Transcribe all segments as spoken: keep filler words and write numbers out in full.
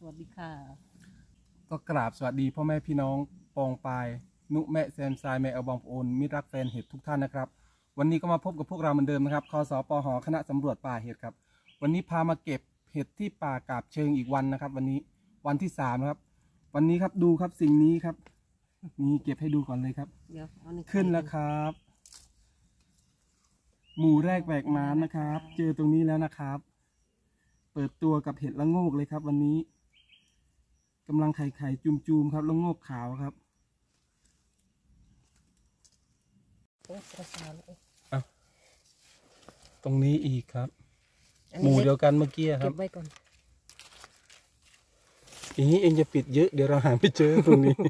วัสดีค่ะก็กราบสวัสดีพ่อแม่พี่น้องปองปายนุแม่แซมซายแม่เอาบองโอนมิตรรักแฟนเห็ดทุกท่านนะครับวันนี้ก็มาพบกับพวกเราเหมือนเดิมนะครับคสปหคณะสำรวจป่าเห็ดครับวันนี้พามาเก็บเห็ดที่ป่ากาบเชิงอีกวันนะครับวันนี้วันที่สามนะครับวันนี้ครับดูครับสิ่งนี้ครับนี่เก็บให้ดูก่อนเลยครับขึ้นแล้วครับหมู่แรกแหวกม้านะครับเจอตรงนี้แล้วนะครับเปิดตัวกับเห็ดละโงกเลยครับวันนี้กำลังไข่ไข่จุ่มๆครับละโงกขาวครับตรงนี้อีกครับหมู่เดียวกันเมื่อกี้ครับเก็บไว้ก่อนอย่างนี้เองจะปิดเยอะเดี๋ยวเราหาไม่เจอตรงนี้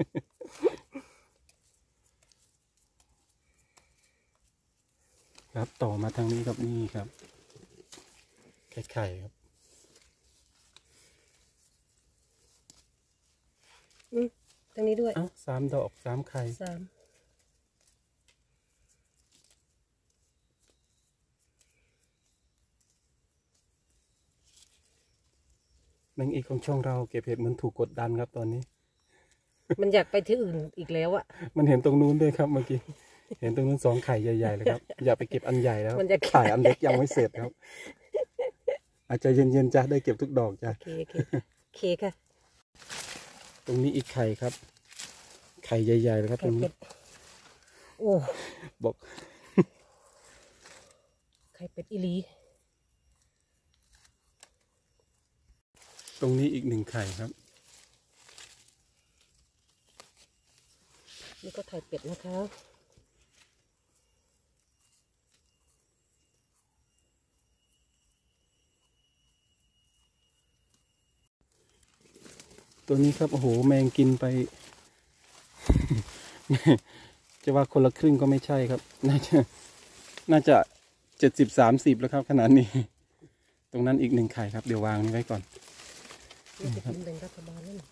ครับต่อมาทางนี้ครับนี่ครับไข่ไข่ครับอืมทางนี้ด้วยอ้าวสามดอกสามไข่สามนางเอกของช่องเราเก็บเห็ดเหมือนถูกกดดันครับตอนนี้มันอยากไปที่อื่นอีกแล้วอะมันเห็นตรงนู้นด้วยครับเมื่อกี้เห็นตรงนู้นสองไข่ใหญ่ๆเลยครับอยากไปเก็บอันใหญ่แล้วถ่ายอันเล็กยังไม่เสร็จครับอาจจะเย็นๆจะได้เก็บทุกดอกจ้ะโอเคโอเคโอเคค่ะตรงนี้อีกไข่ครับไข่ใหญ่ๆเลยครับตรงนี้โอ้บอกไข่เป็ดอีลีตรงนี้อีกหนึ่งไข่ครับนี่ก็ไข่เป็ดนะคะตัวนี้ครับโอ้โหแมงกินไปจะว่าคนละครึ่งก็ไม่ใช่ครับน่าจะน่าจะเจ็ดสิบสามสิบแล้วครับขนาดนี้ตรงนั้นอีกหนึ่งไข่ครับเดี๋ยววางนี้ไว้ก่อนนี่จะกินเป็นรัฐบาลนั่น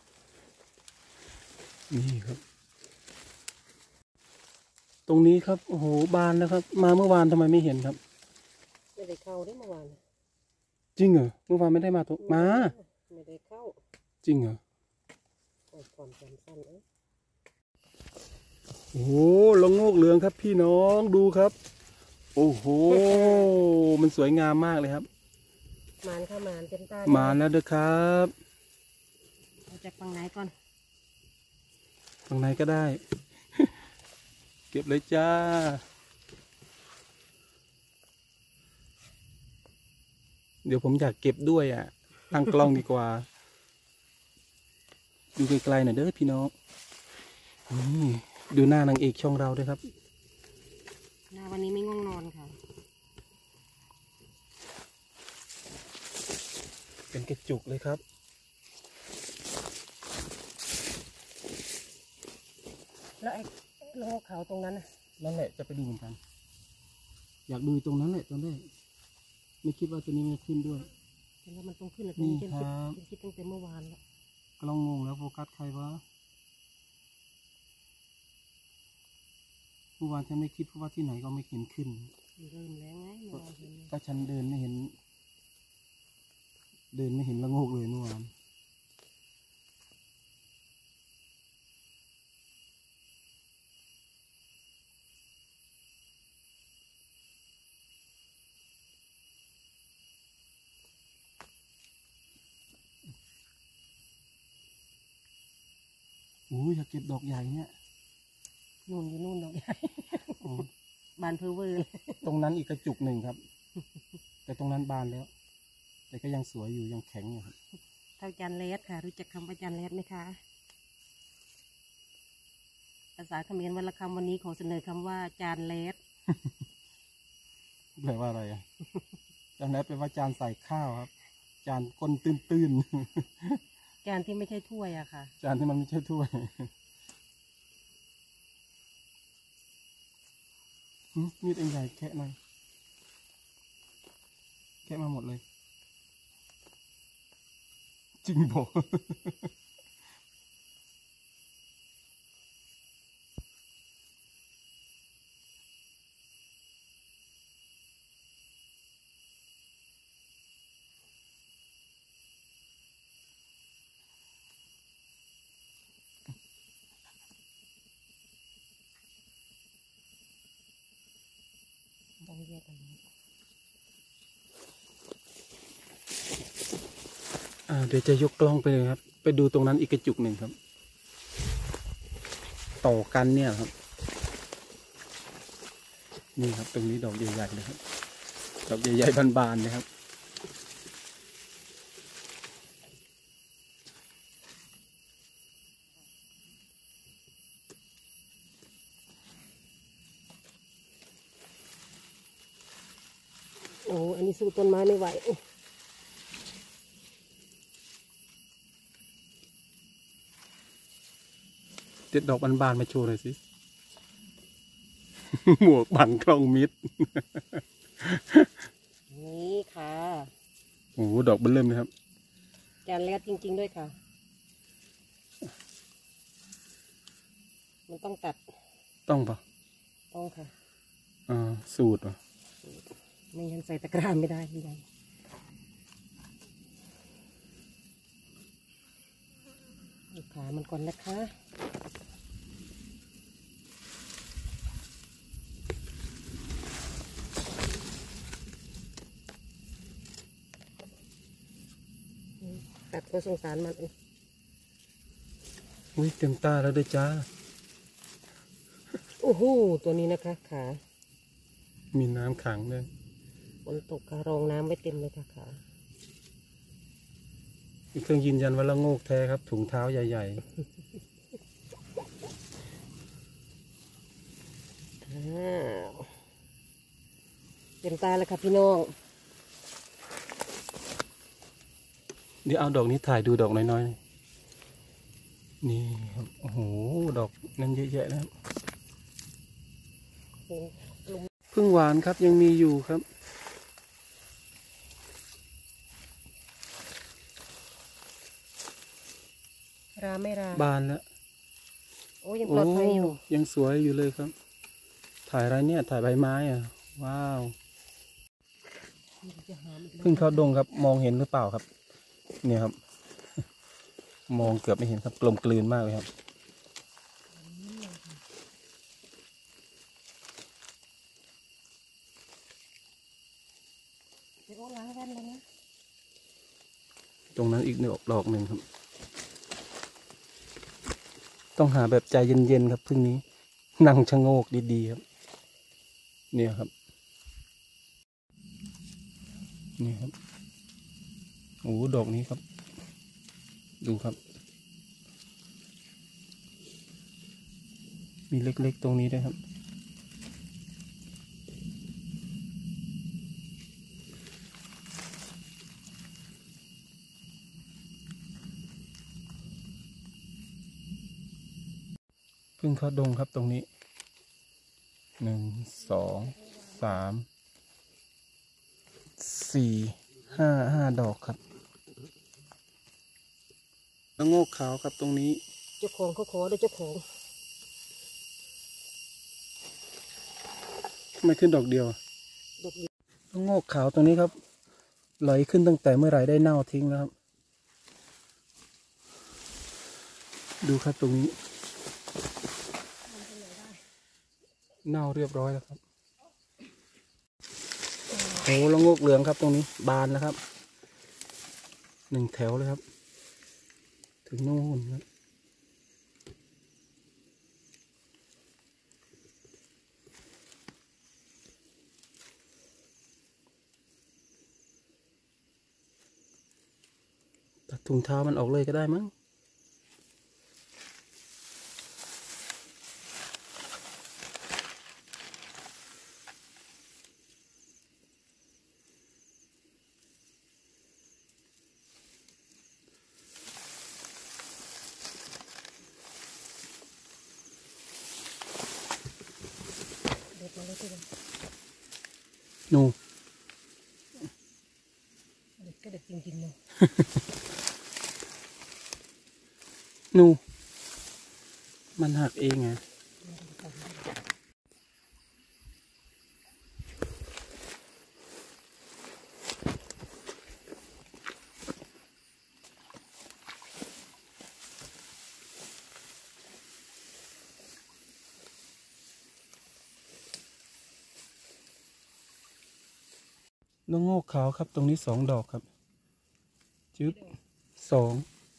นี่ครับตรงนี้ครับโอ้โหบานแล้วครับมาเมื่อวานทำไมไม่เห็นครับไม่ได้เข้าได้เมื่อวานจริงเหรอเมื่อวานไม่ได้มาตัวมาไม่ได้เข้าจริงเหรอความจำสั้นเอ้ยโอ้โหละโงกเหลืองครับพี่น้องดูครับโอ้โหมันสวยงามมากเลยครับมานเข้ามานเต็มตามาแล้วเด้อครับเอาจากฝั่งไหนก่อนฝั่งไหนก็ได้เก็บเลยจ้าเดี๋ยวผมอยากเก็บด้วยอ่ะตั้งกล้องดีกว่าดูไกลๆหน่อยเด้อพี่น้องนี่ดูหน้านางเอกช่องเราด้วยครับหน้าวันนี้ไม่ง่วงนอนค่ะเป็นกระจุกเลยครับแล้วไอ้โลกขาวตรงนั้นนั่นแหละจะไปดูเหมือนกันอยากดูตรงนั้นแหละตอนแรกไม่คิดว่าตัวนี้มันขึ้นด้วยแล้วมันต้องขึ้นแล้วนี่ครับคิดตั้งแต่เมื่อวานแล้วกล้องงงแล้วโฟกัสใครวะเมื่อวานฉันไม่คิดเพราะว่าที่ไหนก็ไม่เห็นขึ้นเดินแล้วไงก็ฉันเดินไม่เห็นเดินไม่เห็นละโงกเลยเมื่อวานโอ้ยอยากเก็บดอกใหญ่เนี่ยนู่นอยู่นู่นดอกใหญ่บานเพอเวอร์ตรงนั้นอีกกระจุกหนึ่งครับแต่ตรงนั้นบานแล้วแต่ก็ยังสวยอยู่ยังแข็งอยู่ครับเท่าจานเลสค่ะรู้จักคำว่าจานเลสไหมคะภาษาเขมรวรรณคำวันนี้ขอเสนอคำว่าจานเลสแปลว่าอะไรอ่ะจานเลสแปลว่าจานใส่ข้าวครับจานก้นตื้นๆจานที่ไม่ใช่ถ้วยอะค่ะจานที่มันไม่ใช่ถ้วยมีดเองใหญ่แคะหน่อยแคะมาหมดเลยจริงบอกอ่าเดี๋ยวจะยกกล้องไปเลยครับไปดูตรงนั้นอีกกระจุกหนึ่งครับต่อกันเนี่ยครับนี่ครับตรงนี้ดอกใหญ่ๆเลยครับดอกใหญ่ๆบานๆเลยครับโอ้อันนี้สู้ต้นไม้ไม่ไหวเด็ดดอกบานๆมาโชว์หน่อยสิ หมวกบังกล้องมิดนี่ค่ะโอ้โหดอกเบิ่มเลยครับจานเล็กจริงๆด้วยค่ะ มันต้องตัดต้องปะต้องค่ะอ่าสูตรปะไม่งั้นใส่ตะกร้าไม่ได้ยังไงขามันก่อนนะคะตัดก็สงสารมันเองอุ้ยเต็มตาแล้วด้วยจ้าโอ้โหตัวนี้นะคะขามีน้ำขังด้วยฝนตกค่ะรองน้ำไว้เต็มเลยค่ะขามีเครื่องยืนยันว่าละโงกแท้ครับถุงเท้าใหญ่เต็มตาแล้วค่ะพี่น้องๆเดี๋ยวเอาดอกนี้ถ่ายดูดอกน้อยๆนี่ครับโอ้โหดอกนั่นเยอะแยะนะครับพึ่งหวานครับยังมีอยู่ครับราไม่ราบานแล้วโอ้ยังปลอดภัยอยู่ยังสวยอยู่เลยครับ ถ่ายอะไรเนี่ยถ่ายใบไม้อ่ะว้าวเพิ่งเข้าดงครับมองเห็นหรือเปล่าครับ เนี่ยครับ มองเกือบไม่เห็นครับกลมกลืนมากเลยครับเดี๋ยวล้างแว่นเลยนะตรงนั้นอีกดอกดอกหนึ่งครับ ต้องหาแบบใจเย็นๆครับพึ่งนี้นั่งชะโงกดีๆครับเนี่ยครับนี่ครับโอ้ดอกนี้ครับ ดูครับ มีเล็กๆตรงนี้ด้วยครับเพิ่งเข้าดงครับตรงนี้หนึ่งสองสามสี่ห้าห้าดอกครับแล้วโงกขาวครับตรงนี้เจ้าของเขาขอด้วยเจ้าของไม่ขึ้นดอกเดียวดอกเดียวแล้วโงกขาวตรงนี้ครับไหลขึ้นตั้งแต่เมื่อไหร่ได้เน่าทิ้งแล้วครับดูครับตรงนี้เน่าเรียบร้อยแล้วครับโอ้แล้วโงกเหลืองครับตรงนี้บานแล้วครับหนึ่งแถวเลยครับถึงโน่นครับตัดถุงเท้ามันออกเลยก็ได้มั้งเด็ดมาเลยที่เดิมนูเด็ดก็เด็ดจริงๆเลยนูมันหักเองไงแล้วโงกขาวครับตรงนี้สองดอกครับจึ๊บสอง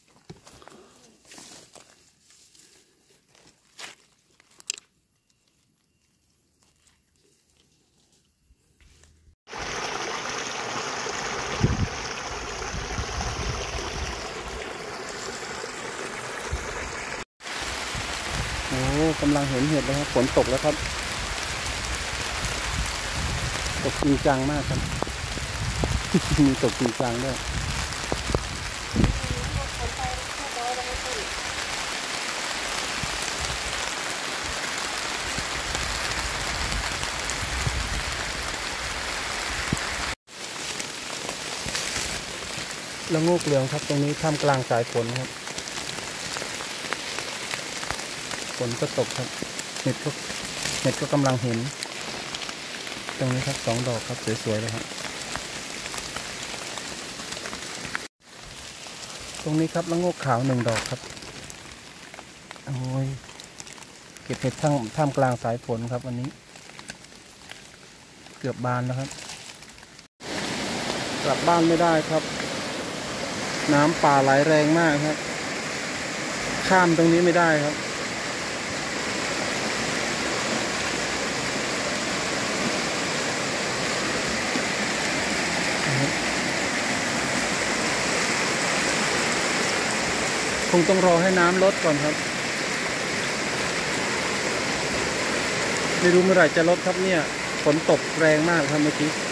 โอ้กำลังเห็นเห็ดแล้วครับฝนตกแล้วครับตกจริงจังมากครับ มีตกจริงจังด้วยแล้วงูเหลืองครับตรงนี้ท่ามกลางสายฝนครับฝนก็ตกครับเห็ดก็เห็ดก็กำลังเห็นตรงนี้ครับสองดอกครับสวยๆเลยครับตรงนี้ครับละโงกขาวหนึ่งดอกครับโอ้ยเก็บเห็ดท่ามท่ามกลางสายฝนครับวันนี้เกือบบานแล้วครับกลับบ้านไม่ได้ครับน้ำป่าไหลแรงมากครับข้ามตรงนี้ไม่ได้ครับคงต้องรอให้น้ำลดก่อนครับไม่รู้เมื่อไหร่จะลดครับเนี่ยฝนตกแรงมากครับเมื่อกี้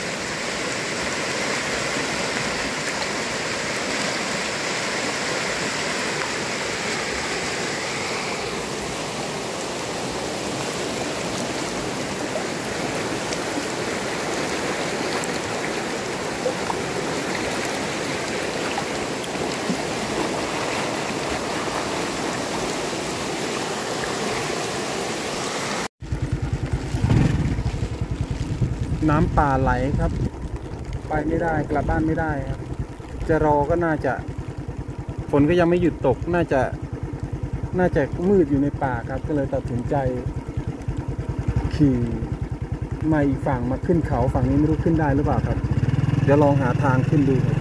น้ำป่าไหลครับไปไม่ได้กลับบ้านไม่ได้ครับจะรอก็น่าจะฝนก็ยังไม่หยุดตกน่าจะน่าจะมืดอยู่ในป่าครับก็เลยตัดสินใจขี่มาอีกฝั่งมาขึ้นเขาฝั่งนี้ไม่รู้ขึ้นได้หรือเปล่าครับเดี๋ยวลองหาทางขึ้นดูครับ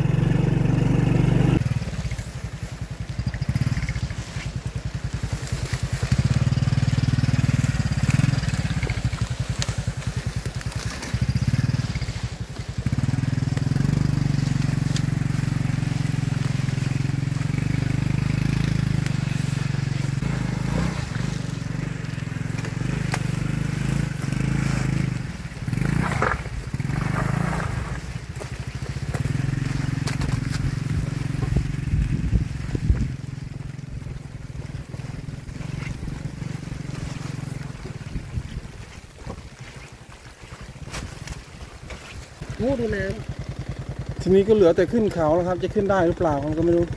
งูดูน้ำทีนี้ก็เหลือแต่ขึ้นเขาแล้วครับจะขึ้นได้หรือเปล่าผมก็ไม่รู้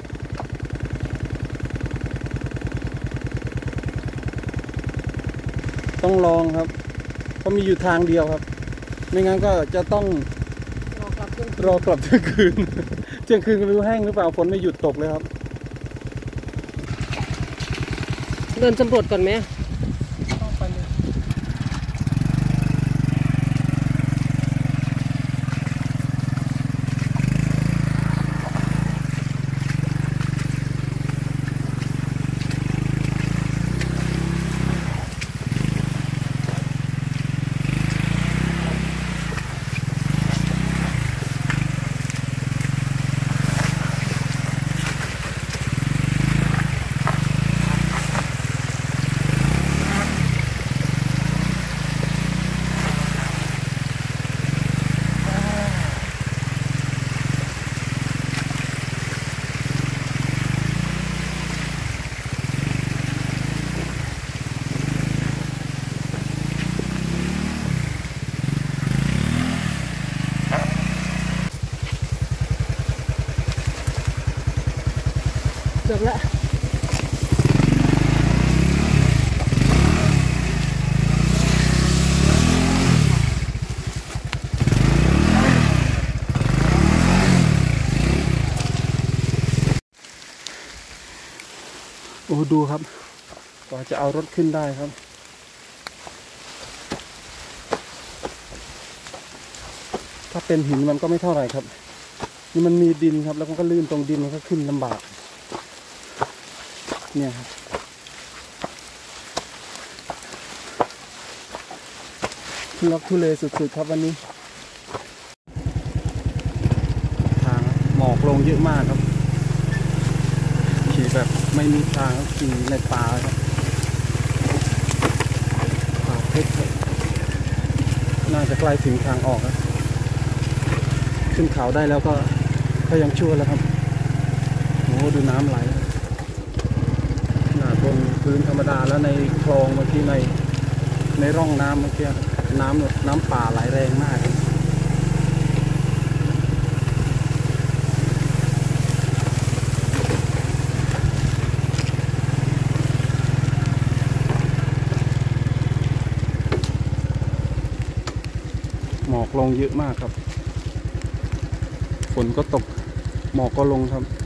ต้องลองครับเพราะมีอยู่ทางเดียวครับไม่งั้นก็จะต้องรอกลับรอกลับเที่ยงคืนเที่ยงคืนก็ไม่รู้แห้งหรือเปล่าฝนไม่หยุดตกเลยครับเดินสำรวจก่อนไหมเกือบละโอ้ดูครับกว่าจะเอารถขึ้นได้ครับถ้าเป็นหินมันก็ไม่เท่าไหร่ครับนี่มันมีดินครับแล้วมันก็ลื่นตรงดินมันก็ขึ้นลำบากเนี่ยครับทุลักทุเลสุดๆครับวันนี้ทางหมอกลงเยอะมากครับขี่แบบไม่มีทางครับขี่ในป่าครับป่าเพชรครับน่าจะใกล้ถึงทางออกครับขึ้นเขาได้แล้วก็ก็ยังชั่วแล้วครับโอ้ดูน้ำไหลหนาบนพื้นธรรมดาแล้วในคลองเมื่อกี้ในในร่องน้ำเมื่อกี้น้ำน้ำป่าไหลแรงมากหมอกลงเยอะมากครับฝนก็ตกหมอกก็ลงครับ